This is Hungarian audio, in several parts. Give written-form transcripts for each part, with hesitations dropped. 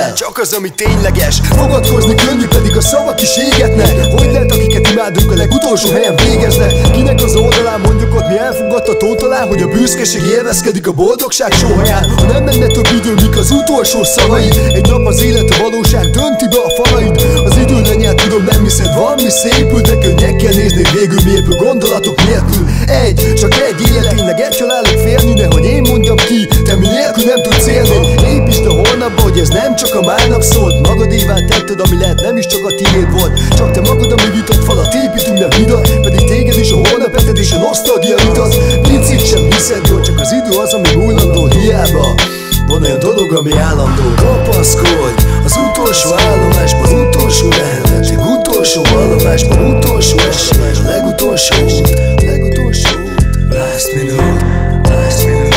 el, csak az, ami tényleges. Fogadkozni könnyű, pedig a szavak is égetnek. Hogy lehet, akiket imádunk, a legutolsó helyen végeznek? Kinek az oldalán mondjuk ott mi elfogadtató talán, hogy a büszkeség élvezkedik a boldogság sóhaján? Ha nem menne több idő, mik az utolsó szavaid? Egy nap az élet, a valóság dönti be a falaid. Az idő lenyel, tudom, nem hiszed, valami szépül, de könnyekkel néznék végül mi épül gondolatok nélkül. Csak egy élet, tényleg egy halálok félni, nehogy én mondjam ki, te mi nélkül nem tudsz élni. Építsd a holnapba, hogy ez nem csak a márnak szólt. Magadévá tetted, ami lehet nem is csak a tiéd volt. Csak te magad, ami vitott falat, építünk nem hidat. Pedig téged is a holnap eted és a nosztalgia vitat. Pincit sem hiszed jól, csak az idő az, ami múlandó. Hiába van olyan dolog, ami állandó. Kapaszkodj az utolsó állomásban, az utolsó lehetőség, utolsó vallomásban, utolsó esély, a legutolsó út, legutolsó last minute, last minute.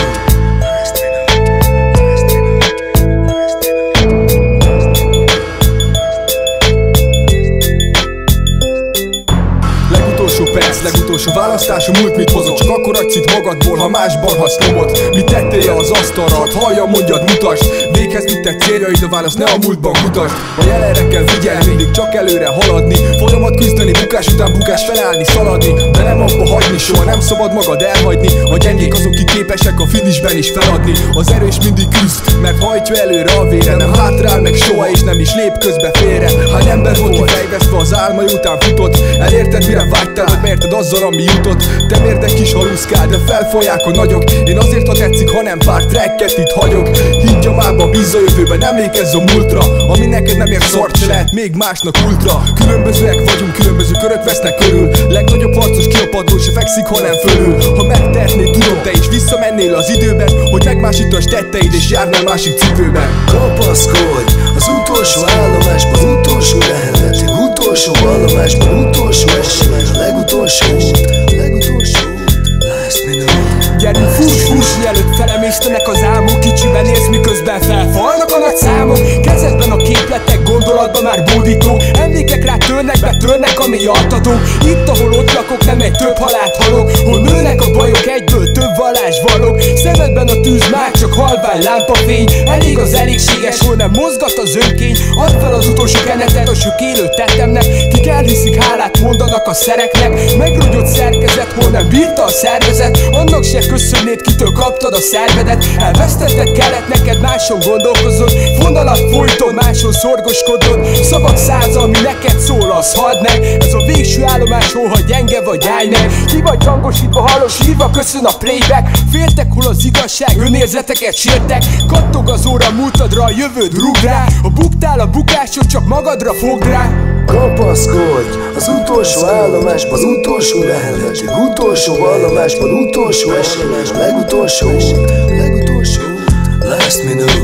Legutolsó választás, a múlt mit hozott? Csak akkor adsz itt magadból, ha más barhasz nyomod. Mit tettél az asztalra? Hallja, mondjad, mutasd. Véghez vitted céljaid, a válasz ne a múltban kutasd. A jelenre kell figyelni, mindig csak előre haladni. Folyamat küzdeni, bukás után bukás, felállni, szaladni. De nem abba hagyni, soha nem szabad magad elhagyni. A gyengék azok, ki képesek a finishben is feladni. Az erős mindig küzd, mert hajtja előre a vére. Nem hátrál meg soha, és nem is lép közbe félre. Hány ember volt kifejvesztve az álmai után futott. Elérted, mire vágytál, hogy mérted azzal, ami jutott. Te miért egy kis haluszkál, de felfolyják a nagyok. Én azért, ha tetszik, ha nem pár tracket itt hagyok. Higgy a mába, bízz a jövőben, emlékezz a múltra. Ami neked nem ér szart, se lehet még másnak ultra. Különbözőek vagyunk, különböző körök vesznek körül. Legnagyobb harcos ki a padló, se fekszik, hanem fölül. Ha megtehetnéd, tudom, te is visszamennél az időben, hogy megmásítasd tetteid és járnál másik cipőben. Kapaszkodj az utolsó állomásban, az utolsó lehetőség, utolsó vallomásban, utolsó esély, a legutolsó út, legutolsó last minute. Gyerünk, fuss, mielőtt felemésztenek az álmok. Kicsiben élsz, miközben felfalnak a nagy számok. Kezedben a képletek, gondolatban már bódító. Emlékek rá törnek, ami altató. Itt, ahol ott lakok, nem egy több halált halok. Hol nőnek a bajok, egyből több vallás vallok. Szemedben a tűz, már csak halvány lámpafény. Elég az elégséges, hol nem mozgat az önkény. Add fel az utolsó kenetet a sok élő tettemnek. Kik elhiszik, hálát mondanak a szereknek. Megrogyott szerkezet, hol nem bírta a szervezet. Annak se köszönnéd, kitől kaptad a szervedet. Elvesztetted kellett neked, máson gondolkozod. Vonalat folyton, máson szorgoskodod. Szavak száza, ami neked szól, az hadd meg. Ez a végső állomás, hol ha gyenge vagy, állj meg. Ki vagy hangosítva, halos írva, köszön a playback. Féltek, hol az igazság, önérzeteket sértek. Kattog az óra múltadra, a jövőd rúg rá. Ha buktál a bukásod, csak magadra fogd rá. Kapaszkodj az utolsó állomásban, az utolsó lehetőség, utolsó vallomásban, utolsó esély, a legutolsó út, legutolsó last minute.